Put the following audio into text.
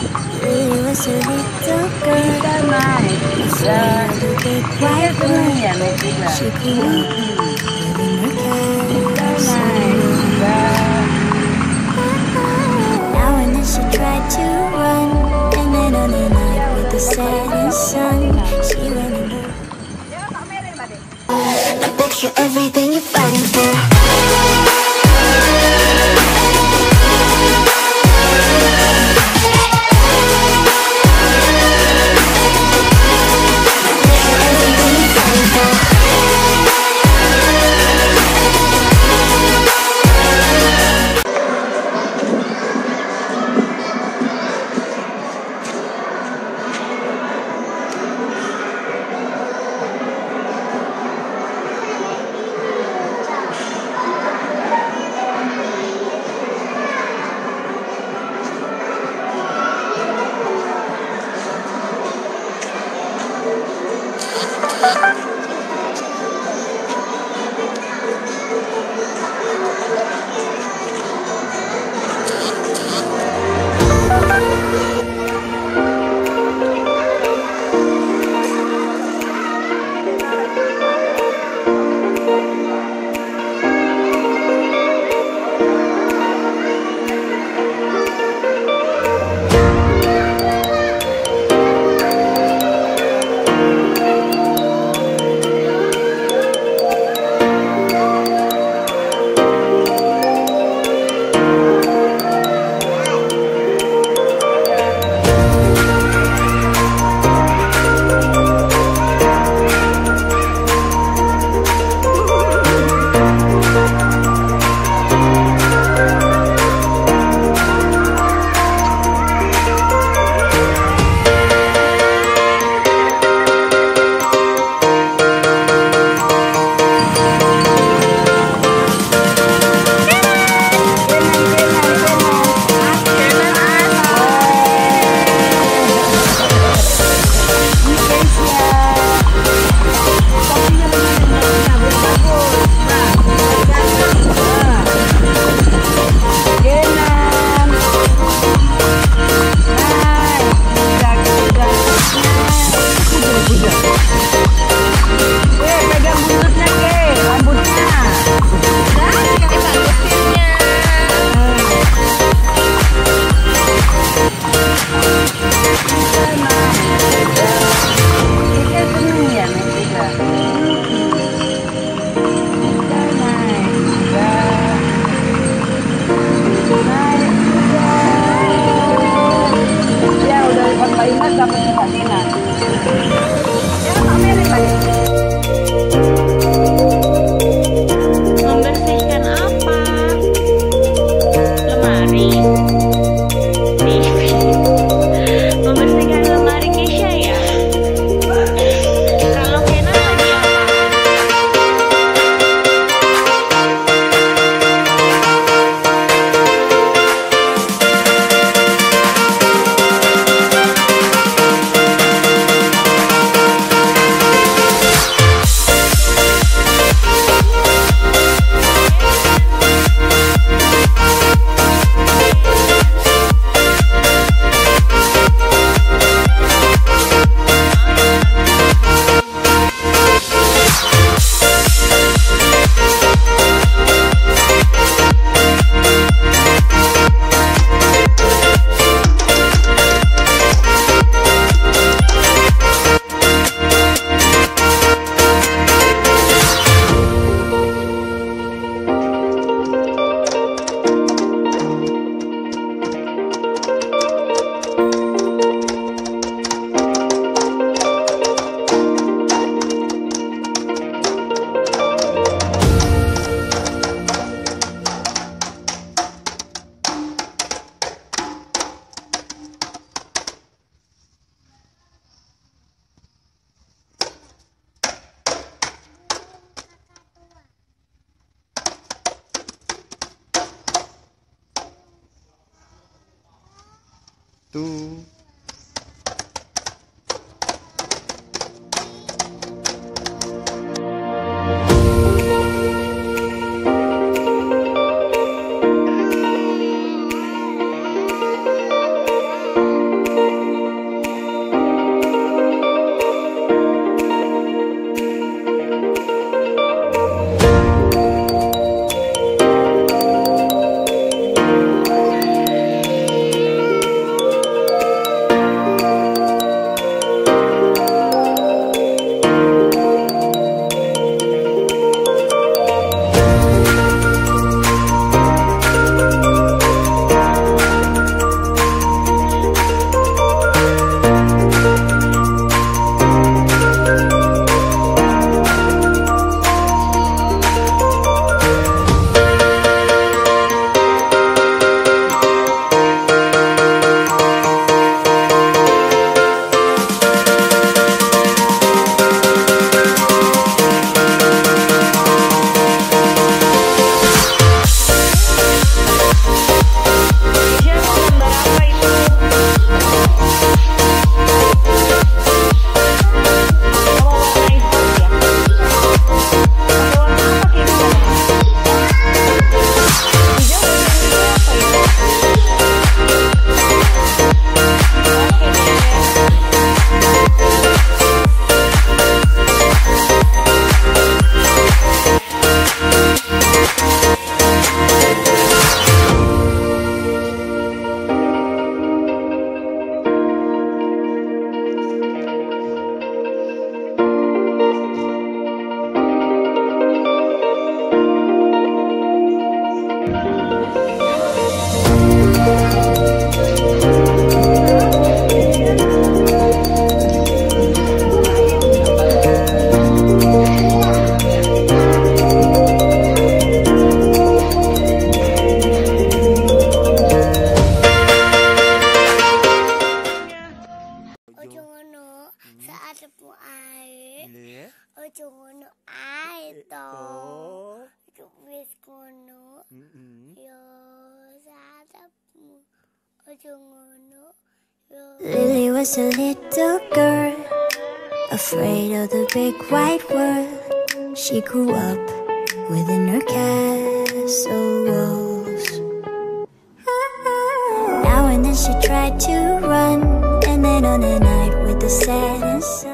was a little girl. Bisa naik kuda. Saya senang ya naik kuda. She grew up living her castle. Now and then she tried to run, and then on the night with the setting sun, she ran into. I bet you everything you're fighting for. Membersihkan apa? Lemari. Membersihkan lemari Keisha ya. Kalau Kena lagi apa? Tuh. Ojo ngono ae to. Ojo wis ngono. Yo satepmu. Ojo ngono. Lily was a little girl, afraid of the big white world. She grew up within her castle walls. Now and then she tried to run, and then on a night with the setting sun.